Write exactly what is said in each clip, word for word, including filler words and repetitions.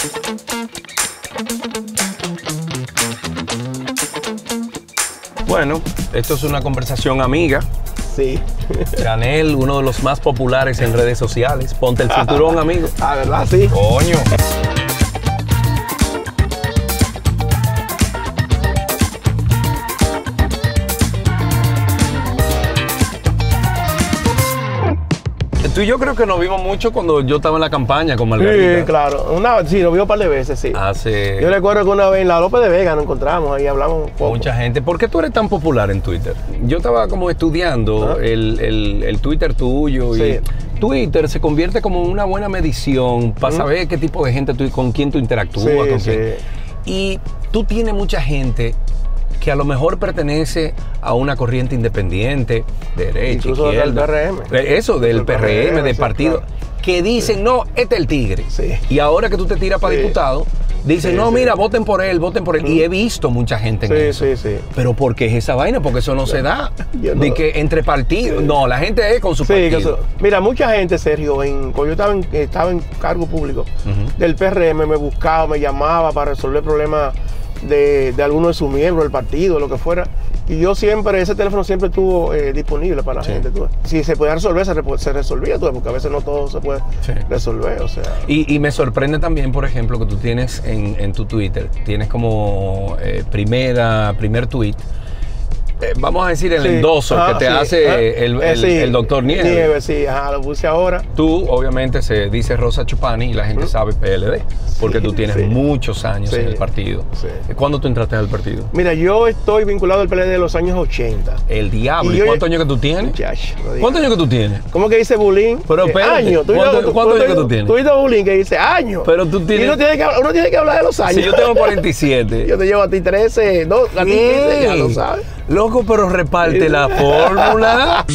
Bueno, esto es una conversación amiga. Sí. Chanel, uno de los más populares en redes sociales. Ponte el cinturón, amigo. Ah, ¿verdad? Sí. Coño. Tú y yo creo que nos vimos mucho cuando yo estaba en la campaña con Margarita. Sí, claro. Una, sí, nos vimos un par de veces, sí. Hace... Yo recuerdo que una vez en la López de Vega nos encontramos, ahí hablamos un poco. Mucha gente. ¿Por qué tú eres tan popular en Twitter? Yo estaba como estudiando ¿Ah? el, el, el Twitter tuyo. Sí. Y Twitter se convierte como una buena medición para ¿Mm? saber qué tipo de gente, tú, con quién tú interactúas. Sí, con sí. quién. Y tú tienes mucha gente que a lo mejor pertenece a una corriente independiente, derecha, incluso izquierda. Del P R M. Eso, del, del P R M, del sí, partido. Claro. Que dicen, sí. no, este es el tigre. Sí. Y ahora que tú te tiras para sí. diputado, dicen, sí, no, sí. mira, voten por él, voten por él. Mm. Y he visto mucha gente en sí, eso. Sí, sí. Pero ¿por qué es esa vaina? Porque eso no, no. se da. No. De que entre partidos. Sí. No, la gente es con su sí, partido. Eso. Mira, mucha gente, Sergio, en, cuando yo estaba en, estaba en cargo público uh-huh. del P R M, me buscaba, me llamaba para resolver problemas de, de alguno de sus miembros del partido, lo que fuera. Y yo siempre, ese teléfono siempre estuvo eh, disponible para la sí. gente. ¿tú? Si se podía resolver, se, se resolvía, ¿tú? Porque a veces no todo se puede sí. resolver. O sea. Y, y me sorprende también, por ejemplo, que tú tienes en, en tu Twitter, tienes como eh, primera, primer tweet, eh, vamos a decir el sí. endoso ah, que te sí. hace ah, el, el, sí. el doctor Nieves. Nieves, sí, ajá, lo puse ahora. Tú, obviamente, se dice Rosa Chupani y la gente ¿Mm? sabe P L D, porque sí, tú tienes sí. muchos años sí. en el partido. Sí. ¿Cuándo tú entraste al partido? Mira, yo estoy vinculado al P L D de los años ochenta. El diablo. ¿Y, ¿Y cuántos años que tú tienes? Muchacho, no ¿Cuántos años que tú tienes? ¿Cómo que dice Bulín? Pero espérate, años. ¿Cuántos cuánto años que tú tienes? Tú dices Bulín que dice años. Pero tú tienes... Y uno tiene que, uno tiene que hablar de los años. Si yo tengo cuarenta y siete. Yo te llevo a ti trece, no, a ti quince, ya lo sabes. Loco, pero reparte la fórmula.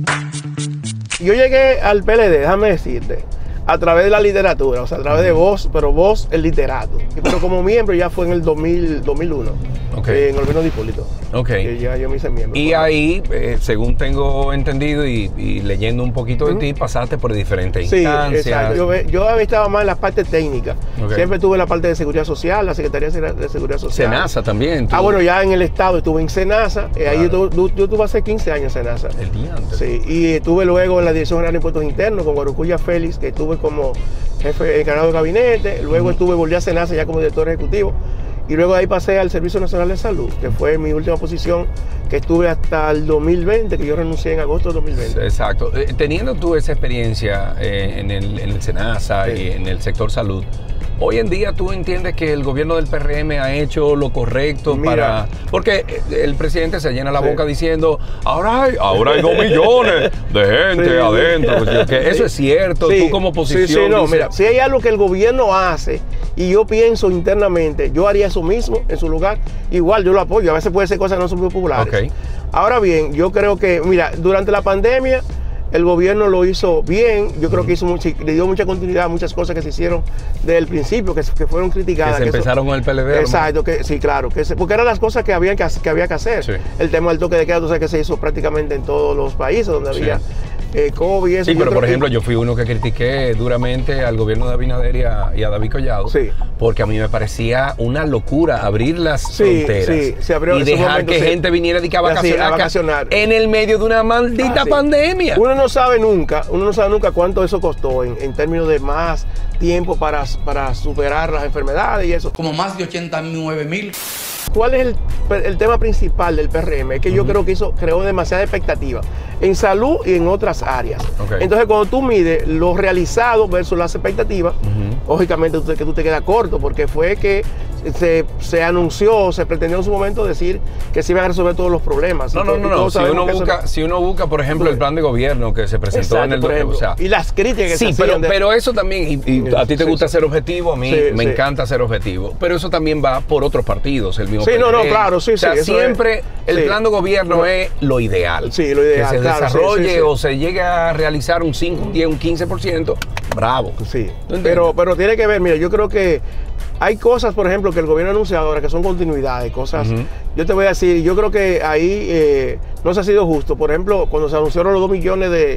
Yo llegué al P L D, déjame decirte, a través de la literatura, o sea, a través de vos, pero vos el literato. Pero como miembro ya fue en el dos mil, dos mil uno, okay. eh, en el gobierno de Hipólito. Ok. Que ya yo me hice miembro. Y ahí, eh, según tengo entendido y, y leyendo un poquito de uh-huh. ti, pasaste por diferentes sí, instancias. Exacto. Yo, yo estaba más en la parte técnica. Okay. Siempre estuve en la parte de seguridad social, la Secretaría de Seguridad Social. Senasa también. ¿Tú? Ah, bueno, ya en el Estado estuve en Senasa. Eh, claro. Ahí yo, yo, yo tuve hace quince años en Senasa. El día antes. Sí, y estuve luego en la Dirección General de Impuestos Internos con Guarucuya Félix, que estuve como jefe encargado de gabinete. Luego uh-huh. estuve, volví a Senasa ya como director ejecutivo. Y luego ahí pasé al Servicio Nacional de Salud, que fue mi última posición, que estuve hasta el dos mil veinte, que yo renuncié en agosto del dos mil veinte. Exacto. Eh, teniendo tú esa experiencia eh, en, el, en el Senasa sí. y en el sector salud, hoy en día tú entiendes que el gobierno del P R M ha hecho lo correcto. Mira, para... Porque el presidente se llena la sí. boca diciendo, ahora hay, ahora hay dos millones de gente sí. adentro. Pues, que eso es cierto, sí. tú como oposición. Sí, sí, no, dices... mira, si hay algo que el gobierno hace y yo pienso internamente, yo haría eso mismo en su lugar, igual yo lo apoyo. A veces puede ser cosas que no son muy populares. Okay. Ahora bien, yo creo que, mira, durante la pandemia, el gobierno lo hizo bien, yo creo que hizo mucho, le dio mucha continuidad a muchas cosas que se hicieron desde el principio, que, que fueron criticadas. Que se que empezaron eso, con el P L D. Exacto, que, sí, claro, que se, porque eran las cosas que, habían que, que había que hacer. Sí. El tema del toque de queda, tú sabes que se hizo prácticamente en todos los países donde sí. había eh, COVID. Eso, sí, pero por ejemplo, que... yo fui uno que critiqué duramente al gobierno de Abinader y a, y a David Collado, sí. porque a mí me parecía una locura abrir las sí, fronteras sí, se abrió y dejar momento, que sí. gente viniera a vacacionar, sí, a vacacionar en el medio de una maldita ah, sí. pandemia. Uno no sabe nunca, uno no sabe nunca cuánto eso costó en, en términos de más tiempo para, para superar las enfermedades y eso. Como más de ochenta y nueve mil. ¿Cuál es el, el tema principal del P R M? Es que uh-huh. yo creo que eso creó demasiada expectativa en salud y en otras áreas. Okay. Entonces, cuando tú mides lo realizado versus las expectativas, uh-huh. lógicamente tú, que tú te quedas corto, porque fue que se, se anunció, se pretendió en su momento decir que se iban a resolver todos los problemas. No, no, no, no. Si uno, busca, eso... si uno busca, por ejemplo, el plan de gobierno que se presentó Exacto, en el... Por ejemplo, o sea, y las críticas que sí, se pero, de... pero eso también, y, y a ti te sí, gusta sí. ser objetivo, a mí sí, me sí. encanta ser objetivo, pero eso también va por otros partidos, el mismo Sí, P L D. no, no, claro, sí, o sea, sí. siempre es, el sí. plan de gobierno no. es lo ideal. Sí, lo ideal, Que se claro, desarrolle sí, sí, sí. o se llegue a realizar un cinco, un diez, un quince por ciento, bravo. Sí, pero, pero tiene que ver, mira, yo creo que hay cosas, por ejemplo, que el gobierno anuncia ahora que son continuidades, cosas, uh-huh. yo te voy a decir, yo creo que ahí eh, no se ha sido justo. Por ejemplo, cuando se anunciaron los dos millones de,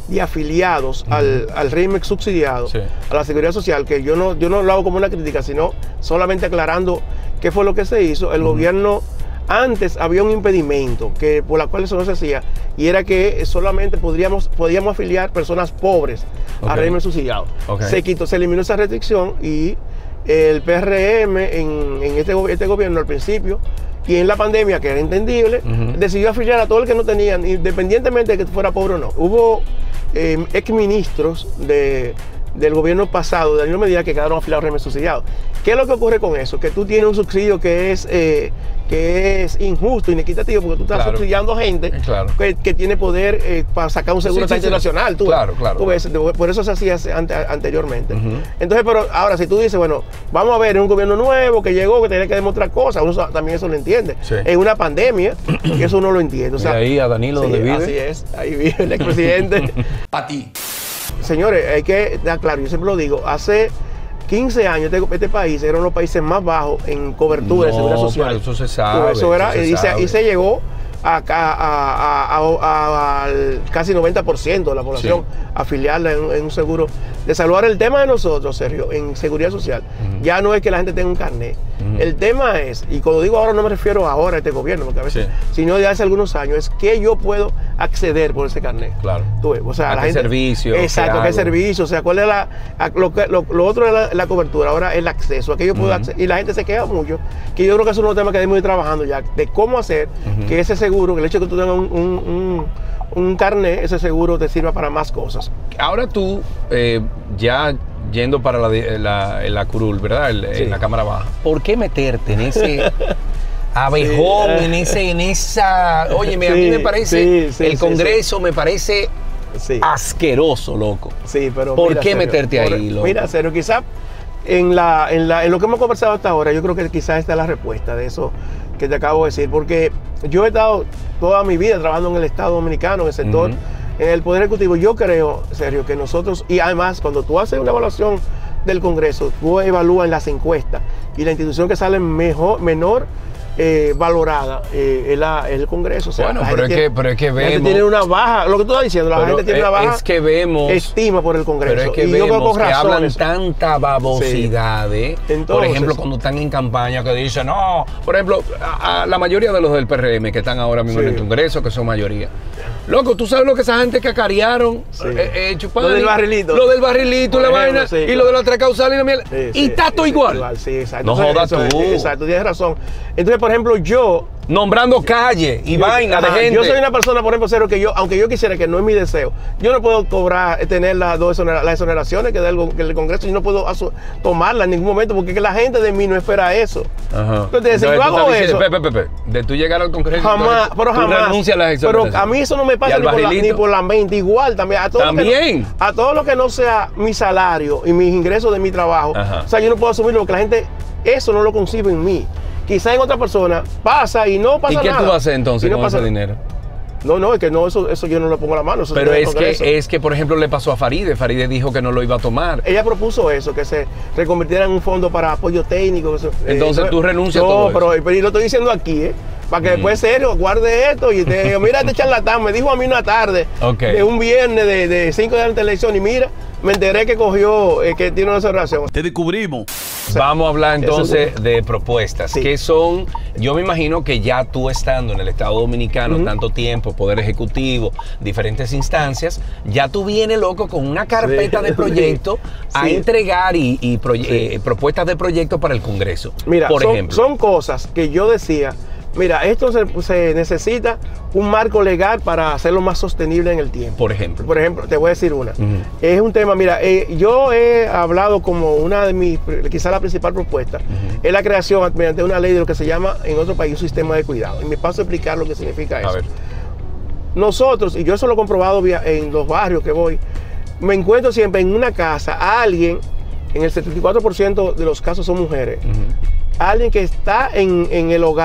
de afiliados uh-huh. al, al régimen subsidiado, sí. a la Seguridad Social, que yo no, yo no lo hago como una crítica, sino solamente aclarando qué fue lo que se hizo. El uh-huh. gobierno, antes había un impedimento que, por la cual eso no se hacía, y era que solamente podríamos, podíamos afiliar personas pobres okay. al régimen subsidiado. Okay. Se quitó, se eliminó esa restricción y el P R M en, en este, este gobierno al principio, y en la pandemia, que era entendible, uh-huh. decidió afiliar a todo el que no tenían, independientemente de que fuera pobre o no. Hubo eh, exministros de, del gobierno pasado, de Danilo Medina, que quedaron afiliados al régimen subsidiado. ¿Qué es lo que ocurre con eso? Que tú tienes un subsidio que es, eh, que es injusto, inequitativo, porque tú estás claro. subsidiando gente claro. que, que tiene poder eh, para sacar un seguro sí, sí, internacional. Sí. Tú, claro, claro. Tú ves, por eso se hacía ante, anteriormente. Uh-huh. Entonces, pero ahora, si tú dices, bueno, vamos a ver, es un gobierno nuevo que llegó, que tenía que demostrar cosas, uno también eso lo entiende. Sí. Es una pandemia, y eso uno lo entiende. O sea, y ahí a Danilo, sí, donde vive. Así es, ahí vive el expresidente. Para ti. Señores, hay que dar claro, yo siempre lo digo, hace quince años este, este país era uno de los países más bajos en cobertura no, de seguridad social. Eso se sabe. Eso era, eso se y, sabe. Se, y se llegó a, a, a, a, a, al casi noventa por ciento de la población sí. afiliarla en, en un seguro de salud. Ahora, el tema de nosotros, Sergio, en seguridad social, uh-huh. ya no es que la gente tenga un carnet. Uh-huh. El tema es, y cuando digo ahora no me refiero ahora a este gobierno, porque a veces, sí. sino de hace algunos años, es que yo puedo acceder por ese carnet. Claro. Tú ves, o sea, ¿A la qué gente, servicio? Exacto, ¿qué, qué servicio? O sea, ¿cuál es la, lo, lo, lo otro es la, la cobertura? Ahora el acceso, a que yo puedo uh-huh. acceder. Y la gente se queja mucho, que yo creo que es uno de los temas que debemos ir trabajando ya, de cómo hacer uh-huh. que ese seguro, que el hecho de que tú tengas un, un, un, un carnet, ese seguro te sirva para más cosas. Ahora tú, eh, ya yendo para la, la, la curul, ¿verdad? El, sí. En la cámara baja, ¿por qué meterte en ese abejón, sí. en ese, en esa... Óyeme, sí, a mí me parece, sí, sí, el Congreso sí, sí. me parece sí. asqueroso, loco. Sí, pero ¿por mira, qué Sergio, meterte por, ahí, loco? Mira, Sergio, quizás en, la, en, la, en lo que hemos conversado hasta ahora, yo creo que quizás esta es la respuesta de eso que te acabo de decir, porque yo he estado toda mi vida trabajando en el Estado Dominicano, en el sector, uh-huh. en el Poder Ejecutivo. Yo creo, Sergio, que nosotros, y además, cuando tú haces una evaluación del Congreso, tú evalúas en las encuestas, y la institución que sale mejor, menor eh, valorada eh, es, la, es el Congreso. O sea, bueno, pero es, tiene, que, pero es que vemos... La gente tiene una baja, lo que tú estás diciendo, la pero gente tiene una baja es que vemos, estima por el Congreso. Pero es que y vemos yo creo que razones. hablan tanta babosidad, sí. ¿eh? Entonces, por ejemplo, cuando están en campaña que dicen, no, por ejemplo, a, a la mayoría de los del P R M que están ahora mismo sí. en el Congreso, que son mayoría. Loco, ¿tú sabes lo que esa gente cacarearon? Sí. Eh, eh, Chupani, lo del barrilito. Lo del barrilito, por la ejemplo, vaina, sí, y claro. lo de la tres causal y la miel. Sí, y sí, está todo sí, igual. igual. Sí, exacto. No jodas tú. Es, exacto, tienes razón. Entonces, por ejemplo, yo... Nombrando calles y vainas de gente. Yo soy una persona, por ejemplo, Cero, que yo, aunque yo quisiera, que no es mi deseo, yo no puedo cobrar, tener las dos exonera, las exoneraciones que da el, que el Congreso, yo no puedo asu, tomarlas en ningún momento, porque es que la gente de mí no espera eso. Ajá. Entonces, si yo hago eso... Pepe, Pepe, de tú llegar al Congreso... Jamás, pero jamás. Renuncias a las pero a mí eso no me pasa ni por, la, ni por la mente. Igual, también. A todo ¿También? Lo que no, a todo lo que no sea mi salario y mis ingresos de mi trabajo, Ajá. o sea, yo no puedo asumirlo, porque la gente, eso no lo concibe en mí. Quizá en otra persona pasa y no pasa nada. ¿Y qué nada. tú vas a hacer entonces no con ese dinero? No, no, es que no, eso, eso yo no le pongo la mano. Eso pero es que, es que, por ejemplo, le pasó a Faride. Faride dijo que no lo iba a tomar. Ella propuso eso, que se reconvirtiera en un fondo para apoyo técnico. Eso. Entonces, eh, tú renuncias no, a todo pero, eso. pero yo lo estoy diciendo aquí, ¿eh? Para que mm. después, Serio, guarde esto y te diga, mira este charlatán, me dijo a mí una tarde, okay. de un viernes de, de cinco de la televisión, y mira, me enteré que cogió, eh, que tiene una cerración. Te descubrimos. O sea, vamos a hablar entonces es de propuestas, sí. que son, yo me imagino que ya tú estando en el Estado Dominicano uh-huh. tanto tiempo, Poder Ejecutivo, diferentes instancias, ya tú vienes, loco, con una carpeta sí. de proyectos sí. a sí. entregar y, y sí. eh, propuestas de proyectos para el Congreso. Mira, por son, ejemplo. son cosas que yo decía, mira, esto se, se necesita un marco legal para hacerlo más sostenible en el tiempo. Por ejemplo. Por ejemplo, te voy a decir una. Uh-huh. Es un tema, mira, eh, yo he hablado como una de mis, quizás la principal propuesta, uh-huh. es la creación mediante una ley de lo que se llama en otro país un sistema de cuidado. Y me paso a explicar lo que significa eso. A ver. Nosotros, y yo eso lo he comprobado en los barrios que voy, me encuentro siempre en una casa a alguien, en el setenta y cuatro por ciento de los casos son mujeres, uh-huh. alguien que está en, en el hogar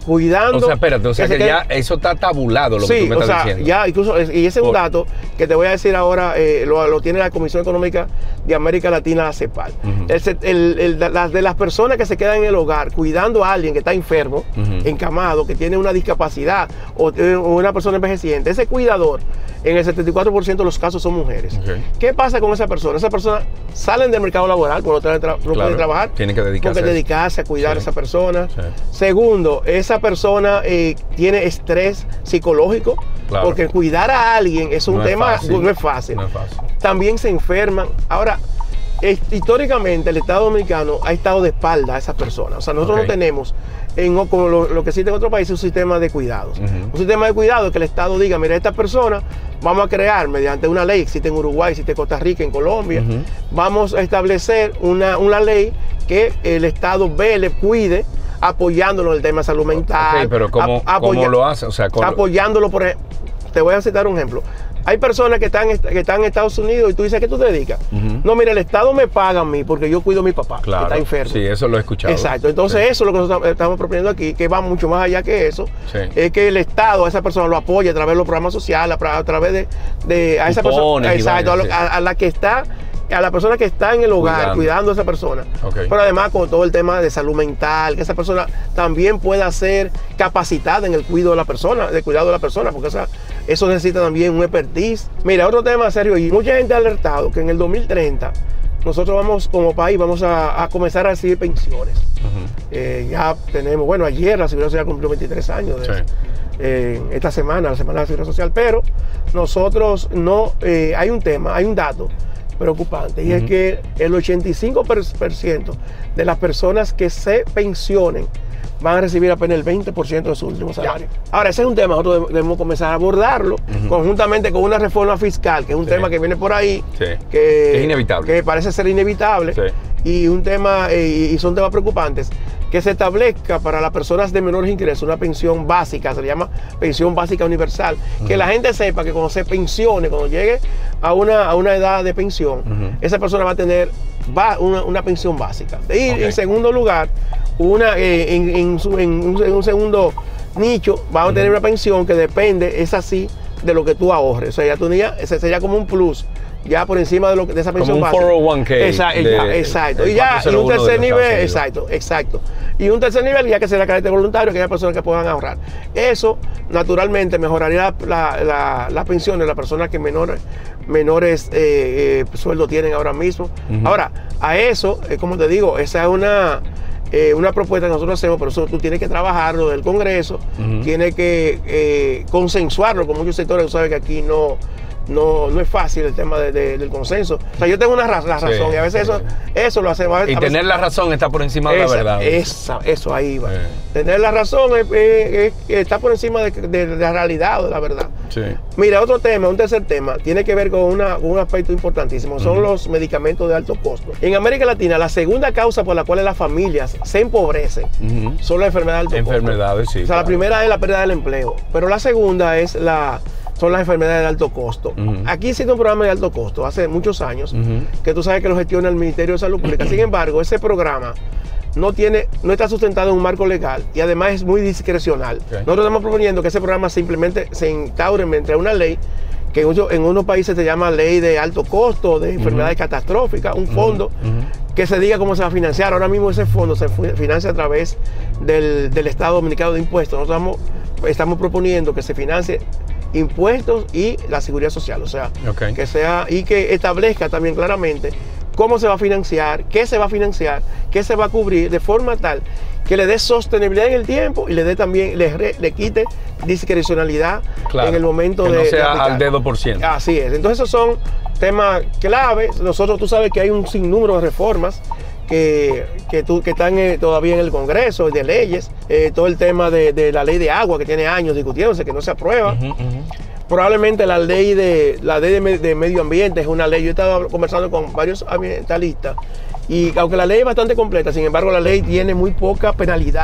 cuidando. O sea, espérate, o sea que, que ya eso está tabulado lo sí, que tú me estás o sea, diciendo. Ya, incluso, y ese es un dato que te voy a decir ahora, eh, lo, lo tiene la Comisión Económica de América Latina, la CEPAL. Uh-huh. el, el, el, las de las personas que se quedan en el hogar cuidando a alguien que está enfermo, uh-huh. encamado, que tiene una discapacidad o, o una persona envejeciente, ese cuidador, en el setenta y cuatro por ciento de los casos son mujeres. Okay. ¿Qué pasa con esa persona? Esa persona salen del mercado laboral, cuando no, tra no claro, pueden trabajar, tienen que dedicarse, que dedicarse a cuidar sí. a esa persona. Sí. Segundo, esa persona eh, tiene estrés psicológico, claro. porque cuidar a alguien es un no tema, es no, es fácil. no es fácil. También se enferman. Ahora, eh, históricamente el Estado Dominicano ha estado de espalda a esas personas. O sea, nosotros okay. no tenemos, en, como lo, lo que existe en otros países, un sistema de cuidados. Uh-huh. Un sistema de cuidados que el Estado diga, mira, esta persona vamos a crear mediante una ley, existe en Uruguay, existe en Costa Rica, en Colombia, uh-huh. vamos a establecer una, una ley que el Estado vele, cuide, apoyándolo en el tema de salud mental. Okay, pero ¿cómo, a, apoya, ¿cómo lo hace? O sea, con... apoyándolo, por ejemplo, te voy a citar un ejemplo. Hay personas que están, que están en Estados Unidos y tú dices, ¿a qué tú te dedicas? Uh-huh. No, mira, el Estado me paga a mí porque yo cuido a mi papá, claro, que está enfermo. Sí, eso lo he escuchado. Exacto. Entonces, sí. eso es lo que nosotros estamos proponiendo aquí, que va mucho más allá que eso. Sí. Es que el Estado a esa persona lo apoye a través de los programas sociales, a través de, de a esa persona. Exacto, vaya, a, lo, sí. a, a la que está. A la persona que está en el hogar cuidando, cuidando a esa persona, okay. pero además con todo el tema de salud mental, que esa persona también pueda ser capacitada en el cuidado de la persona, de cuidado de la persona, porque esa, eso necesita también un expertise. Mira, otro tema serio, y mucha gente ha alertado que en el dos mil treinta nosotros vamos como país vamos a, a comenzar a recibir pensiones. Uh-huh. eh, ya tenemos, bueno, ayer la Seguridad Social cumplió veintitrés años de sí. eh, esta semana, la Semana de la Seguridad Social, pero nosotros no, eh, hay un tema, hay un dato preocupante, y uh-huh. es que el ochenta y cinco por ciento de las personas que se pensionen van a recibir apenas el veinte por ciento de su último salario. Ya. Ahora, ese es un tema, nosotros debemos comenzar a abordarlo uh-huh. conjuntamente con una reforma fiscal, que es un sí. tema que viene por ahí, sí. que es inevitable, que parece ser inevitable, sí. y un tema, eh, y son temas preocupantes, que se establezca para las personas de menores ingresos una pensión básica, se le llama pensión básica universal, uh-huh. que la gente sepa que cuando se pensione, cuando llegue a una, a una edad de pensión, uh-huh. esa persona va a tener va, una, una pensión básica. Y okay. en segundo lugar, una, eh, en, en, su, en, un, en un segundo nicho, va a uh-huh. tener una pensión que depende, es así, de lo que tú ahorres. O sea, ya tú ya, ese sería como un plus, ya por encima de, lo, de esa pensión básica. Como un cuatro oh one K. Exacto, de, ya, exacto. Y ya, y un tercer nivel, exacto, exacto. Y un tercer nivel ya que será carácter voluntario, que haya personas que puedan ahorrar. Eso, naturalmente, mejoraría la, la, la pensión de las personas que menores, menores eh, eh, sueldos tienen ahora mismo. Uh-huh. Ahora, a eso, eh, como te digo, esa es una... Eh, una propuesta que nosotros hacemos, pero eso tú tienes que trabajarlo del Congreso, uh-huh. tienes que eh, consensuarlo con muchos sectores. Tú sabes que aquí no, no, no es fácil el tema de, de, del consenso. O sea, yo tengo una raz la razón sí, y a veces sí. eso, eso lo hacemos. Y tener la razón está por encima de esa, la verdad. Esa, eso ahí va. Sí. Tener la razón es, es, es, está por encima de, de, de la realidad o de la verdad. Sí. Mira, otro tema, un tercer tema, tiene que ver con, una, con un aspecto importantísimo, son uh-huh. los medicamentos de alto costo. En América Latina, la segunda causa por la cual las familias se empobrecen uh-huh. son las enfermedades de alto Enfermedades, costo. sí. O sea, claro. la primera es la pérdida del empleo, pero la segunda es la... son las enfermedades de alto costo. Uh-huh. Aquí existe un programa de alto costo hace muchos años, uh-huh. que tú sabes que lo gestiona el Ministerio de Salud Pública. Sin embargo, ese programa no tiene, no está sustentado en un marco legal y además es muy discrecional. Okay. Nosotros estamos proponiendo que ese programa simplemente se instaure mediante una ley que en, en unos países se llama ley de alto costo, de enfermedades uh-huh. catastróficas, un fondo uh-huh. que se diga cómo se va a financiar. Ahora mismo ese fondo se financia a través del, del Estado Dominicano de Impuestos. Nosotros estamos, estamos proponiendo que se financie impuestos y la seguridad social, o sea, okay. que sea y que establezca también claramente cómo se va a financiar, qué se va a financiar, qué se va a cubrir, de forma tal que le dé sostenibilidad en el tiempo y le dé también, le, re, le quite discrecionalidad claro, en el momento que de... no sea de al dedo por ciento. Así es. Entonces esos son temas claves. Nosotros, tú sabes que hay un sinnúmero de reformas que, que, tú, que están eh, todavía en el Congreso, de leyes, eh, todo el tema de, de la ley de agua que tiene años discutiéndose, que no se aprueba. Uh-huh, uh-huh. Probablemente la ley de la ley de, de medio ambiente es una ley. Yo he estado conversando con varios ambientalistas y aunque la ley es bastante completa, sin embargo la ley tiene muy poca penalidad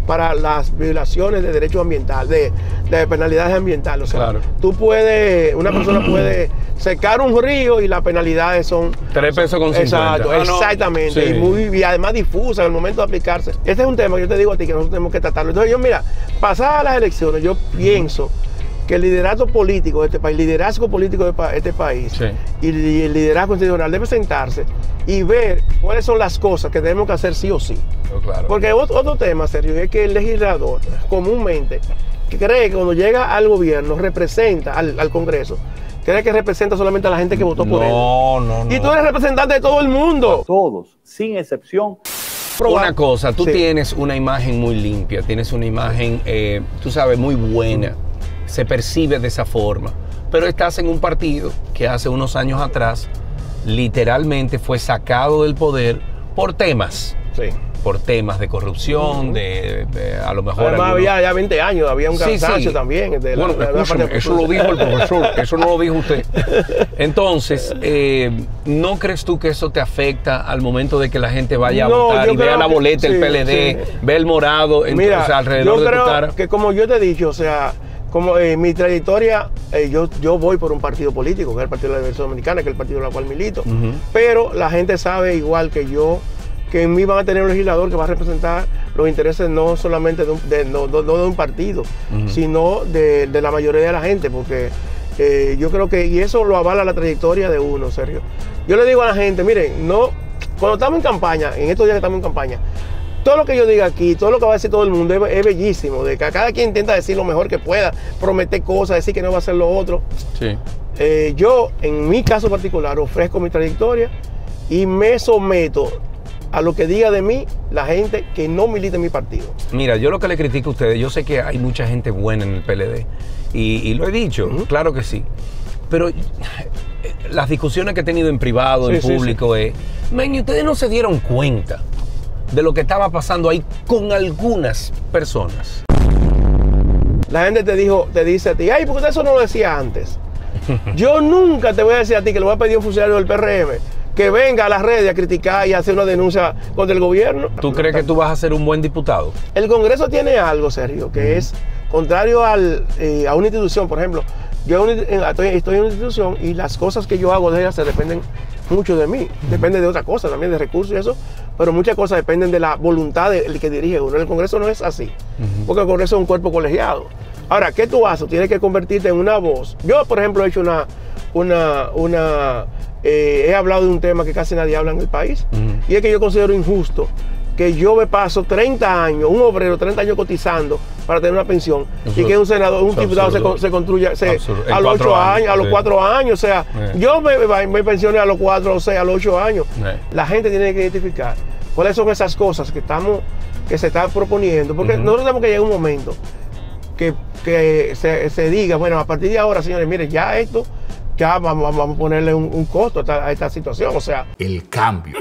para las violaciones de derechos ambientales, de, de penalidades ambientales. O sea, claro. tú puedes, una persona puede secar un río y las penalidades son... Tres pesos con cincuenta. Exacto, Ah, no. exactamente. Sí. Y, muy, y además difusa en el momento de aplicarse. Este es un tema que yo te digo a ti que nosotros tenemos que tratarlo. Entonces yo, mira, pasadas las elecciones, yo pienso que el liderato político de este país, el liderazgo político de este país sí. y el liderazgo institucional debe sentarse y ver cuáles son las cosas que tenemos que hacer sí o sí. Oh, claro. Porque otro, otro tema, Sergio, es que el legislador comúnmente cree que cuando llega al gobierno representa al, al Congreso, cree que representa solamente a la gente que votó por no, él. No, no, Y tú eres representante de todo el mundo. Todos, sin excepción. Una cosa, tú sí. tienes una imagen muy limpia, tienes una imagen, eh, tú sabes, muy buena. Se percibe de esa forma, pero estás en un partido que hace unos años atrás literalmente fue sacado del poder por temas, sí. por temas de corrupción, uh-huh. de, de a lo mejor... Además algunos... había ya veinte años, había un cansancio sí, sí. también. De bueno, la, de escúchame, la eso lo dijo el profesor, eso no lo dijo usted. Entonces, eh, ¿no crees tú que eso te afecta al momento de que la gente vaya no, a votar y vea la boleta, que, el sí, P L D, sí. ve el morado entonces, Mira, alrededor yo de creo tu cara? Que como yo te he dicho, o sea... Como en eh, mi trayectoria, eh, yo, yo voy por un partido político, que es el Partido de la Liberación Dominicana, que es el partido en el cual milito, uh-huh. pero la gente sabe igual que yo, que en mí van a tener un legislador que va a representar los intereses no solamente de un, de, no, no de un partido, uh-huh. sino de, de la mayoría de la gente, porque eh, yo creo que, y eso lo avala la trayectoria de uno, Sergio. Yo le digo a la gente, miren, no, cuando estamos en campaña, en estos días que estamos en campaña, todo lo que yo diga aquí, todo lo que va a decir todo el mundo es, es bellísimo, de que cada quien intenta decir lo mejor que pueda, prometer cosas, decir que no va a hacer lo otro. Sí. Eh, yo, en mi caso particular, ofrezco mi trayectoria y me someto a lo que diga de mí la gente que no milita en mi partido. Mira, yo lo que le critico a ustedes, yo sé que hay mucha gente buena en el P L D y, y lo he dicho, uh-huh. claro que sí, pero las discusiones que he tenido en privado, sí, en público, sí, sí. es, man, ustedes no se dieron cuenta de lo que estaba pasando ahí con algunas personas. La gente te dijo, te dice a ti, ay, ¿por qué eso no lo decía antes? Yo nunca te voy a decir a ti que le voy a pedir a un funcionario del P R M que venga a las redes a criticar y a hacer una denuncia contra el gobierno. ¿Tú crees que tú vas a ser un buen diputado? El Congreso tiene algo, Sergio, que mm. es contrario al, eh, a una institución. Por ejemplo, yo estoy, estoy en una institución y las cosas que yo hago de ellas se dependen mucho de mí. Mm. Depende de otra cosa también, de recursos y eso. Pero muchas cosas dependen de la voluntad del que dirige uno. El Congreso no es así, uh-huh. porque el Congreso es un cuerpo colegiado. Ahora, ¿qué tú haces? Tienes que convertirte en una voz. Yo, por ejemplo, he hecho una... una, una eh, he hablado de un tema que casi nadie habla en el país, uh-huh. y es que yo considero injusto que yo me paso treinta años, un obrero, treinta años cotizando para tener una pensión, eso, y que un senador, un diputado se, se construya se, a los ocho años, a los cuatro años, o sea, sí. yo me, me pensioné a los cuatro, o sea, a los ocho años. Sí. La gente tiene que identificar cuáles son esas cosas que estamos, que se están proponiendo, porque uh-huh. nosotros tenemos que llegar a un momento que, que se, se diga, bueno, a partir de ahora, señores, miren, ya esto, ya vamos, vamos a ponerle un, un costo a esta, a esta situación, o sea. El cambio.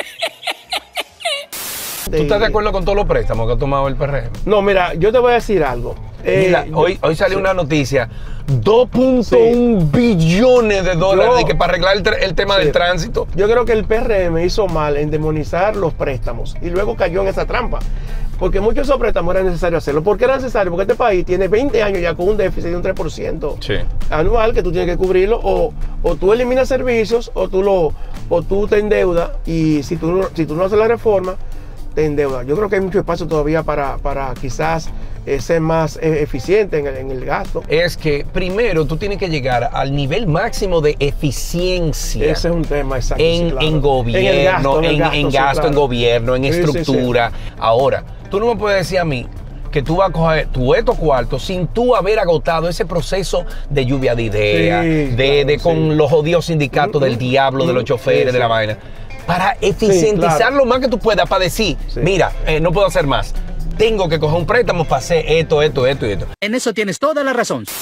¿Tú estás de acuerdo con todos los préstamos que ha tomado el P R M? No, mira, yo te voy a decir algo. Eh, mira, hoy, hoy salió sí. una noticia, dos punto uno sí. billones de dólares yo, de que para arreglar el, el tema sí. del tránsito. Yo creo que el P R M hizo mal en demonizar los préstamos y luego cayó en esa trampa. Porque muchos de esos préstamos era necesario hacerlo. ¿Por qué era necesario? Porque este país tiene veinte años ya con un déficit de un tres por ciento sí. anual que tú tienes que cubrirlo. O, o tú eliminas servicios o tú, lo, o tú te endeudas. Y si tú, si tú no haces la reforma, te endeudas. Yo creo que hay mucho espacio todavía para, para quizás eh, ser más eh, eficiente en el, en el gasto. Es que primero tú tienes que llegar al nivel máximo de eficiencia. Ese es un tema exacto. En, sí, claro. en gobierno, en, el gasto, en, en, gasto, en, gasto, sí, claro. en gobierno, en sí, estructura. Sí, sí. Ahora, tú no me puedes decir a mí que tú vas a coger tu estos cuartos sin tú haber agotado ese proceso de lluvia de ideas, sí, de, claro, de con sí. los odios sindicatos mm, del diablo, mm, de los choferes, sí, de la sí. vaina. Para eficientizar sí, claro. lo más que tú puedas, para decir, sí. mira, eh, no puedo hacer más. Tengo que coger un préstamo para hacer esto, esto, esto y esto. En eso tienes toda la razón.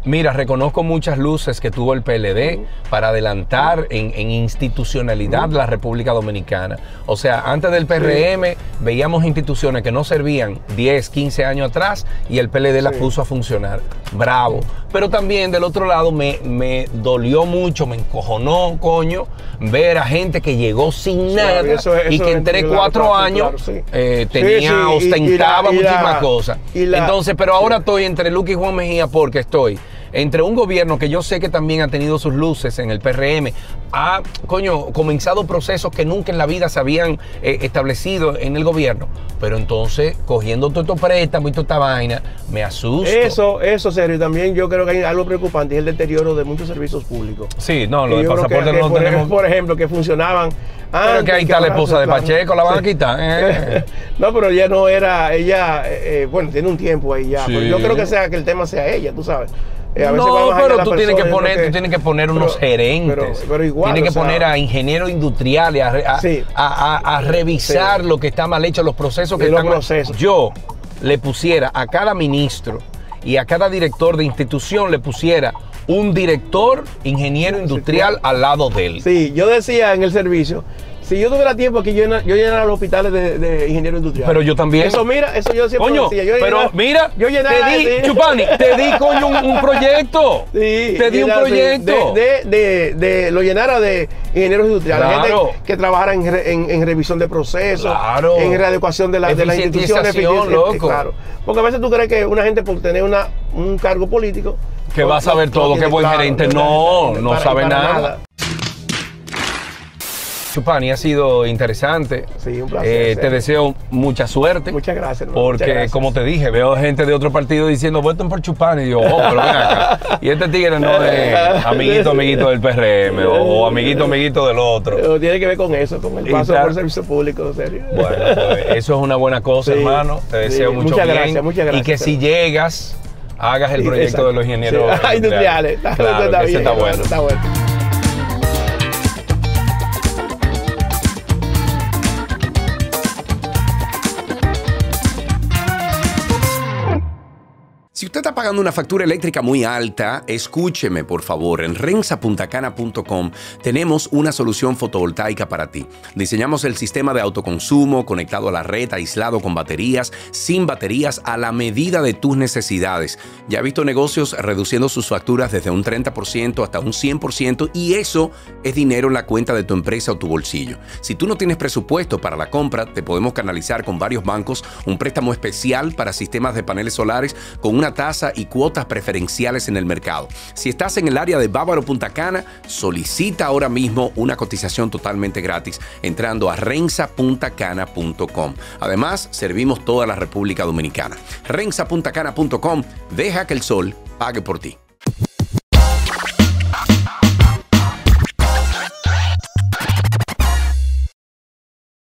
Mira, reconozco muchas luces que tuvo el P L D uh-huh. para adelantar en, en institucionalidad uh-huh. la República Dominicana. O sea, antes del P R M sí. veíamos instituciones que no servían diez, quince años atrás y el P L D sí. las puso a funcionar. Bravo. Pero también del otro lado me, me dolió mucho, me encojonó, coño, ver a gente que llegó sin sí, nada eso, eso y que en tres, cuatro parte, años claro, sí. eh, tenía, sí, sí, ostentaba y, y la, muchísimas y la, cosas. Y la, Entonces, pero sí. ahora estoy entre Luque y Juan Mejía porque estoy entre un gobierno que yo sé que también ha tenido sus luces en el P R M, ha, coño, comenzado procesos que nunca en la vida se habían eh, establecido en el gobierno, pero entonces, cogiendo todo estos préstamos y toda esta vaina, me asusto. Eso, eso, serio, también yo creo que hay algo preocupante, es el deterioro de muchos servicios públicos. Sí, no, lo de pasaporte no por, tenemos... Por ejemplo, que funcionaban... Pero que ahí está la esposa de Pacheco, la van a quitar. Eh. No, pero ella no era, ella, eh, bueno, tiene un tiempo ahí ya, sí. pero yo creo que sea que el tema sea ella, tú sabes. Eh, no, pero tú tienes, que poner, que, tú tienes que poner pero, unos gerentes, pero, pero igual, tienes que sea, poner a ingenieros industriales, a, a, sí, a, a, a revisar sí. lo que está mal hecho, los procesos que y están los procesos. mal. Yo le pusiera a cada ministro y a cada director de institución le pusiera un director ingeniero industrial sí, al lado de él. Sí, yo decía en el servicio, si yo tuviera tiempo aquí, yo, yo llenara los hospitales de, de ingeniero industrial. Pero yo también. Eso, mira, eso yo siempre coño, decía. Yo pero llenara, mira, yo llenara, te di, sí. Chupani, te di, coño, un, un proyecto. Sí, te di un proyecto. De, de, de, de, lo llenara de ingenieros industriales. Claro. Gente que trabajara en, en, en revisión de procesos, claro. en readecuación de, la, de las instituciones. Loco. Claro. Porque a veces tú crees que una gente por tener una, un cargo político... Que va a saber no, todo, no que es buen claro, gerente. No, no, no para, sabe para nada. nada. Chupani, ha sido interesante. Sí, un placer. Eh, te deseo mucha suerte. Muchas gracias. Hermano. Porque, muchas gracias. como te dije, veo gente de otro partido diciendo, voten por Chupani. Y yo, oh, pero ven acá. Y este tigre no es amiguito, amiguito del P R M o amiguito, amiguito del otro. Pero tiene que ver con eso, con el paso por el servicio público, en serio. Bueno, pues, eso es una buena cosa, sí, hermano. Te deseo sí, mucho muchas bien. Gracias, muchas gracias. Y que si llegas, hagas el sí, proyecto exacto. de los ingenieros sí. industriales. Está, claro, está, bien, está bueno. Está bueno. Si usted está pagando una factura eléctrica muy alta, escúcheme por favor. En rensa punta cana punto com tenemos una solución fotovoltaica para ti. Diseñamos el sistema de autoconsumo conectado a la red, aislado con baterías, sin baterías, a la medida de tus necesidades. Ya he visto negocios reduciendo sus facturas desde un treinta por ciento hasta un cien por ciento y eso es dinero en la cuenta de tu empresa o tu bolsillo. Si tú no tienes presupuesto para la compra, te podemos canalizar con varios bancos un préstamo especial para sistemas de paneles solares con una tasa y cuotas preferenciales en el mercado. Si estás en el área de Bávaro Punta Cana, solicita ahora mismo una cotización totalmente gratis entrando a rensa punta cana punto com. Además, servimos toda la República Dominicana. rensa punta cana punto com, deja que el sol pague por ti.